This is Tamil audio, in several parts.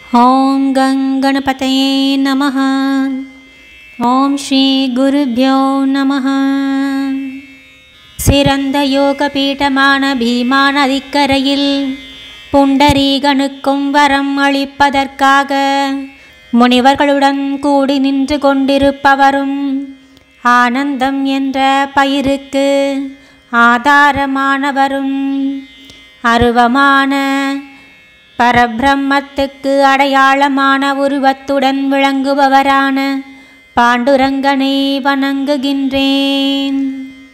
ஓம் கங்கணபதயே நமஹ. ஓம் ஸ்ரீ குருப்யோ நமஹ. சிறந்த யோக பீட்டமான பீமா நதிக்கரையில் புண்டரீகனுக்கும் வரம் அளிப்பதற்காக முனிவர்களுடன் கூடி நின்று கொண்டிருப்பவரும் ஆனந்தம் என்ற பயிருக்கு ஆதாரமானவரும் அருவமான பரபிரம்மத்துக்கு அடையாளமான உருவத்துடன் விளங்குபவரான பாண்டுரங்கனை வணங்குகின்றேன்.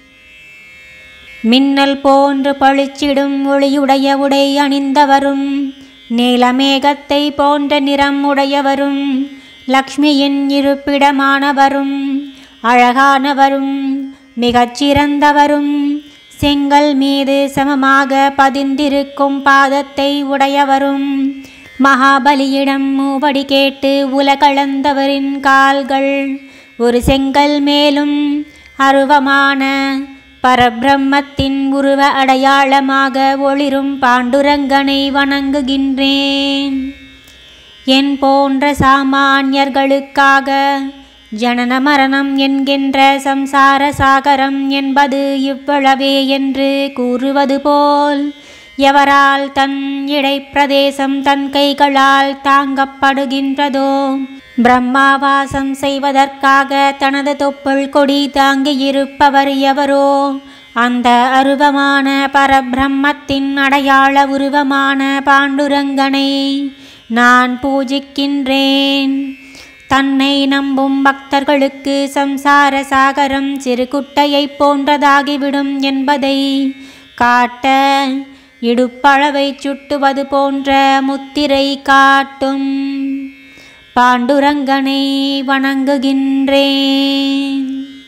மின்னல் போன்று பளிச்சிடும் ஒளியுடைய உடை அணிந்தவரும் நீலமேகத்தை போன்ற நிறம் உடையவரும் லக்ஷ்மியின் இருப்பிடமானவரும் அழகானவரும் மிகச்சிறந்தவரும் செங்கல் மீது சமமாக பதிந்திருக்கும் பாதத்தை உடையவரும் மகாபலியிடம் மூவடி கேட்டு உலகளந்தவரின் கால்கள் ஒரு செங்கல் மேலும் அருவமான பரபிரம்மத்தின் உருவ அடையாளமாக ஒளிரும் பாண்டுரங்கனை வணங்குகின்றேன். என் போன்ற சாமானியர்களுக்காக ஜனன மரணம் என்கின்ற சம்சார சாகரம் என்பது இவ்வளவே என்று கூறுவது போல் எவரால் தன் இடைப்பிரதேசம் தன் கைகளால் தாங்கப்படுகின்றதோ, பிரம்மாவாசம் செய்வதற்காக தனது தொப்புள் கொடி தாங்கியிருப்பவர் எவரோ அந்த அருவமான பரபிரம்மத்தின் அடையாள உருவமான பாண்டுரங்கனை நான் பூஜிக்கின்றேன். தன்னை நம்பும் பக்தர்களுக்கு சம்சார சாகரம் சிறு குட்டையை போன்றதாகிவிடும் என்பதை காட்ட இடுப்பளவை சுட்டுவது போன்ற முத்திரை காட்டும் பாண்டுரங்கனை வணங்குகின்றேன்.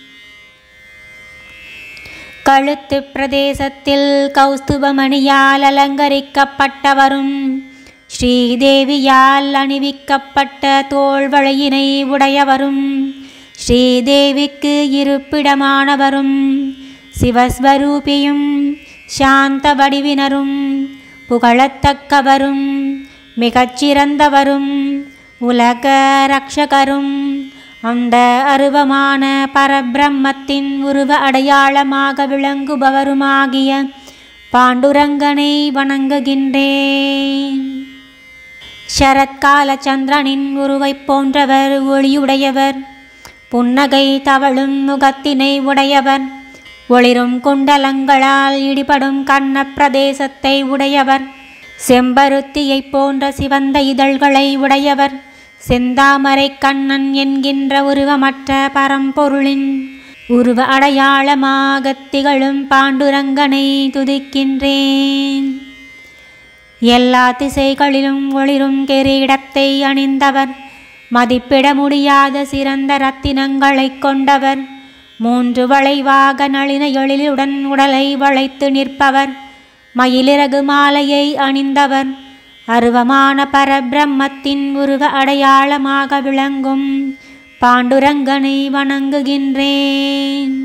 கழுத்து பிரதேசத்தில் கௌஸ்துபமணியால் அலங்கரிக்கப்பட்டவரும் ஸ்ரீதேவியால் அணிவிக்கப்பட்ட தோள்வளையினை உடையவரும் ஸ்ரீதேவிக்கு இருப்பிடமானவரும் சிவஸ்வரூபியும் சாந்த வடிவினரும் புகழத்தக்கவரும் மிகச்சிறந்தவரும் உலக ரக்ஷகரும் அந்த அருவமான பரபிரம்மத்தின் உருவ அடையாளமாக விளங்குபவருமாகிய பாண்டுரங்கனை வணங்குகின்றேன். சரத்கால சந்திரனின் உருவை போன்றவர், ஒளியுடையவர், புன்னகை தவழும் முகத்தினை உடையவர், ஒளிரும் குண்டலங்களால் இடிபடும் கண்ண பிரதேசத்தை உடையவர், செம்பருத்தியை போன்ற சிவந்த இதழ்களை உடையவர், செந்தாமரை கண்ணன் என்கின்ற உருவமற்ற பரம்பொருளின் உருவ அடையாளமாக திகழும் பாண்டுரங்கனை துதிக்கின்றேன். எல்லா திசைகளிலும் ஒளிரும் கிரீடத்தை அணிந்தவர், மதிப்பிட முடியாத சிறந்த இரத்தினங்களை கொண்டவர், 3 வளைவாக நளின எழிலுடன் உடலை வளைத்து நிற்பவர், மயிலிறகு மாலையை அணிந்தவர், அருவமான பரபிரம்மத்தின் உருவ அடையாளமாக விளங்கும் பாண்டுரங்கனை வணங்குகின்றேன்.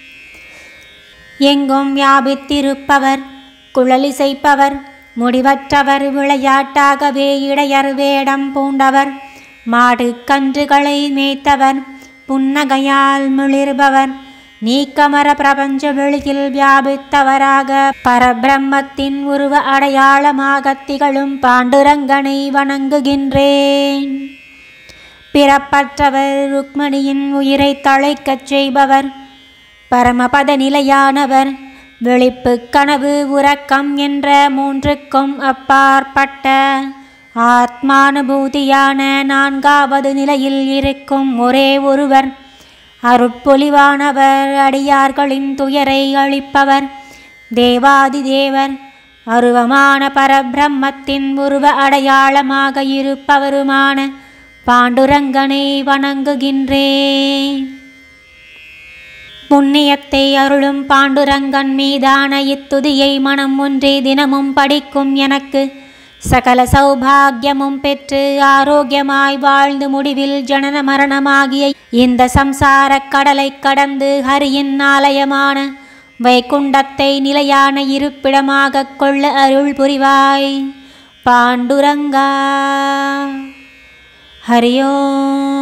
எங்கும் வியாபித்திருப்பவர், குழலிசைப்பவர், முடிவற்றவர், விளையாட்டாகவே இடையர் வேடம் பூண்டவர், மாடு கன்றுகளை மேய்த்தவர், புன்னகையால் மிளிர்பவர், நீக்கமர பிரபஞ்ச வெளியில் வியாபித்தவராக பரபிரம்மத்தின் உருவ அடையாளமாக திகழும் பாண்டுரங்கனை வணங்குகின்றேன். பிறப்பற்றவர், ருக்மணியின் உயிரை தழைக்கச் செய்பவர், பரமபத நிலையானவர், விழிப்பு கனவு உறக்கம் என்ற 3க்கும் அப்பாற்பட்ட ஆத்மானுபூதியான 4வது நிலையில் இருக்கும் ஒரே ஒருவர், அருட்பொலிவானவர், அடியார்களின் துயரை அளிப்பவர், தேவாதி தேவர், அருவமான பரபிரம்மத்தின் உருவ அடையாளமாக இருப்பவருமான பாண்டுரங்கனை வணங்குகின்றேன். புண்ணியத்தை அருளும் பாண்டுரங்கன் மீதான இத்துதியை மனம் ஒன்றே தினமும் படிக்கும் எனக்கு சகல சௌபாகியமும் பெற்று ஆரோக்கியமாய் வாழ்ந்து முடிவில் ஜனன மரணமாகிய இந்த சம்சார கடலை கடந்து ஹரியின் ஆலயமான வைகுண்டத்தை நிலையான இருப்பிடமாக கொள்ள அருள் புரிவாய். पाण्डुरङ्गा हरि ओम्।